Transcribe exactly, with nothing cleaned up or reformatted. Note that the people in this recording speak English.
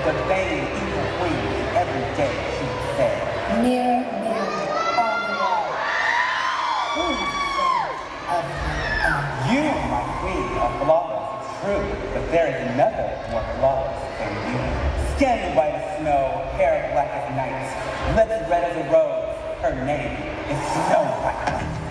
the vain, evil queen every day she would say, Near, near, on the wall. Who's the son of my own? you, my queen, are flawless, it's true, but there is another more flawless than you. Skin white as snow, hair black as night, lips red as a rose, her name is Snow White.